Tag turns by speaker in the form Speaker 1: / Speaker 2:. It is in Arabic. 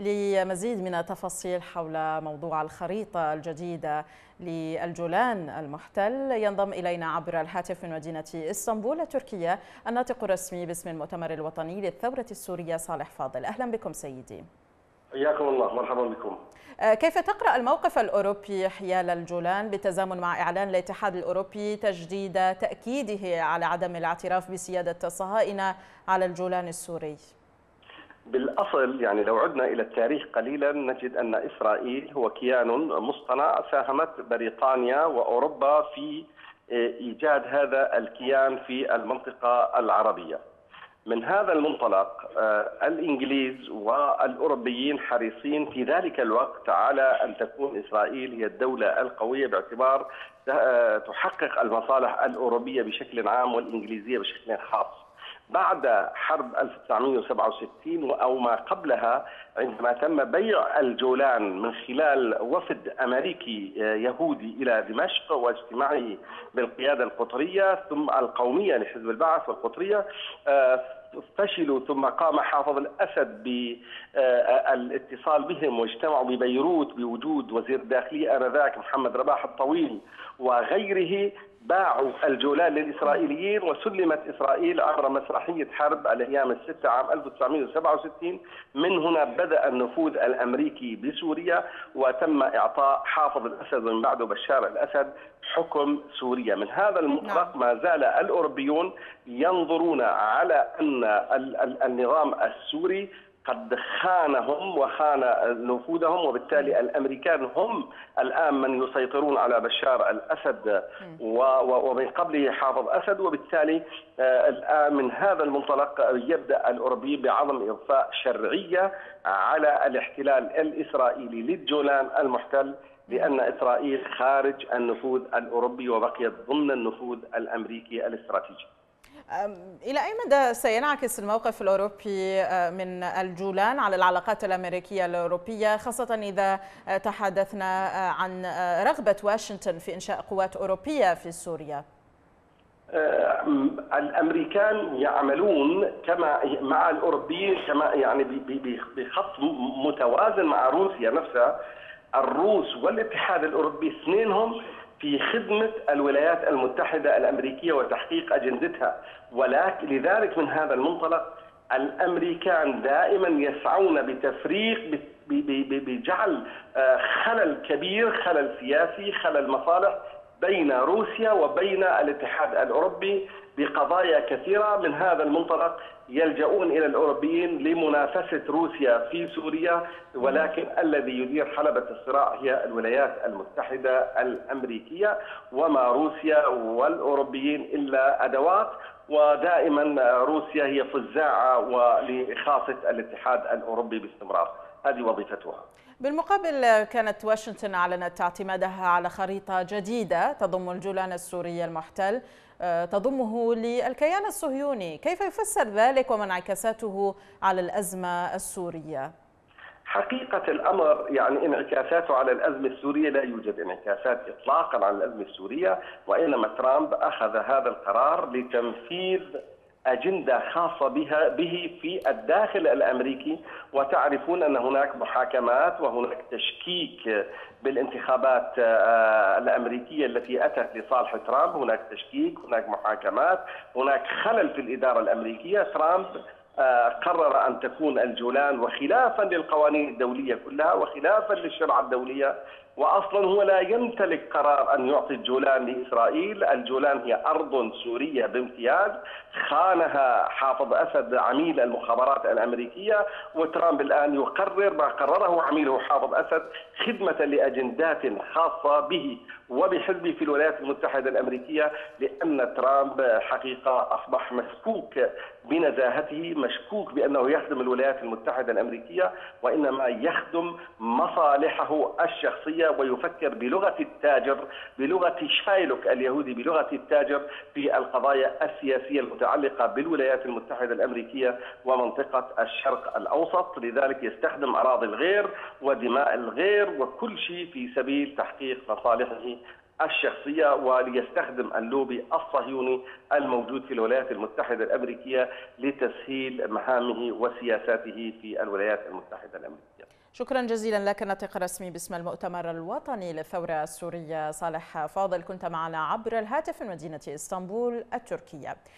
Speaker 1: لمزيد من التفاصيل حول موضوع الخريطة الجديدة للجولان المحتل ينضم إلينا عبر الهاتف من مدينة إسطنبول التركية الناطق الرسمي باسم المؤتمر الوطني للثورة السورية صالح فاضل. أهلا بكم سيدي.
Speaker 2: حياكم الله، مرحبا بكم.
Speaker 1: كيف تقرأ الموقف الأوروبي حيال الجولان بالتزامن مع إعلان الاتحاد الأوروبي تجديد تأكيده على عدم الاعتراف بسيادة الصهاينة على الجولان السوري؟
Speaker 2: بالأصل لو عدنا إلى التاريخ قليلا نجد أن إسرائيل هو كيان مصطنع، ساهمت بريطانيا وأوروبا في إيجاد هذا الكيان في المنطقة العربية. من هذا المنطلق الإنجليز والأوروبيين حريصين في ذلك الوقت على أن تكون إسرائيل هي الدولة القوية باعتبار تحقق المصالح الأوروبية بشكل عام والإنجليزية بشكل خاص. بعد حرب 1967 أو ما قبلها عندما تم بيع الجولان من خلال وفد أمريكي يهودي إلى دمشق واجتماعه بالقيادة القطرية ثم القومية لحزب البعث والقطرية، فشلوا ثم قام حافظ الأسد بالاتصال بهم واجتمعوا ببيروت بوجود وزير الداخلية آنذاك محمد رباح الطويل وغيره. باعوا الجولان للإسرائيليين وسلمت إسرائيل عبر مسرحية حرب الأيام الستة عام 1967. من هنا بدأ النفوذ الأمريكي بسوريا وتم إعطاء حافظ الأسد ومن بعده بشار الأسد حكم سوريا. من هذا المنطلق ما زال الأوروبيون ينظرون على أن النظام السوري قد خانهم وخان نفوذهم، وبالتالي الأمريكان هم الآن من يسيطرون على بشار الأسد ومن قبله حافظ أسد، وبالتالي الآن من هذا المنطلق يبدأ الأوروبي بعدم إضفاء شرعية على الاحتلال الإسرائيلي للجولان المحتل، لأن إسرائيل خارج النفوذ الأوروبي وبقيت ضمن النفوذ الأمريكي الاستراتيجي.
Speaker 1: إلى أي مدى سينعكس الموقف الأوروبي من الجولان على العلاقات الأمريكية الأوروبية، خاصة إذا تحدثنا عن رغبة واشنطن في إنشاء قوات أوروبية في سوريا؟
Speaker 2: الأمريكان يعملون كما مع الأوروبيين كما بخط متوازن مع روسيا نفسها. الروس والاتحاد الأوروبي اثنينهم في خدمة الولايات المتحدة الأمريكية وتحقيق أجندتها، ولكن لذلك من هذا المنطلق الأمريكان دائما يسعون بتفريق بجعل خلل كبير، خلل سياسي، خلل مصالح بين روسيا وبين الاتحاد الأوروبي بقضايا كثيرة. من هذا المنطلق يلجؤون إلى الأوروبيين لمنافسة روسيا في سوريا، ولكن الذي يدير حلبة الصراع هي الولايات المتحدة الأمريكية، وما روسيا والأوروبيين إلا أدوات، ودائما روسيا هي فزاعة ولخاصة الاتحاد الأوروبي باستمرار. هذه وظيفتها.
Speaker 1: بالمقابل كانت واشنطن أعلنت اعتمادها على خريطة جديدة تضم الجولان السوري المحتل تضمه للكيان الصهيوني. كيف يفسر ذلك وما انعكاساته على الأزمة السورية؟
Speaker 2: حقيقة الأمر انعكاساته على الأزمة السورية لا يوجد انعكاسات إطلاقا على الأزمة السورية، وإنما ترامب أخذ هذا القرار لتنفيذ أجندة خاصة به في الداخل الأمريكي. وتعرفون أن هناك محاكمات وهناك تشكيك بالانتخابات الأمريكية التي أتت لصالح ترامب. هناك تشكيك، هناك محاكمات، هناك خلل في الإدارة الأمريكية. ترامب قرر أن تكون الجولان وخلافا للقوانين الدولية كلها وخلافا للشرع الدولية، وأصلا هو لا يمتلك قرار أن يعطي الجولان لإسرائيل. الجولان هي أرض سورية بامتياز خانها حافظ أسد عميل المخابرات الأمريكية، وترامب الآن يقرر ما قرره عميله حافظ أسد خدمة لأجندات خاصة به وبحزبه في الولايات المتحدة الأمريكية، لأن ترامب حقيقة أصبح مشكوك بنزاهته، مشكوك بأنه يخدم الولايات المتحدة الأمريكية، وإنما يخدم مصالحه الشخصية ويفكر بلغة التاجر، بلغة شايلوك اليهودي، بلغة التاجر في القضايا السياسية المتعلقة بالولايات المتحدة الأمريكية ومنطقة الشرق الأوسط. لذلك يستخدم أراضي الغير ودماء الغير وكل شيء في سبيل تحقيق مصالحه الشخصية، وليستخدم اللوبي الصهيوني الموجود في الولايات المتحدة الأمريكية لتسهيل مهامه وسياساته في الولايات المتحدة الأمريكية.
Speaker 1: شكرا جزيلا لك. الناطق الرسمي باسم المؤتمر الوطني للثورة السورية صالح فاضل، كنت معنا عبر الهاتف من مدينة اسطنبول التركية.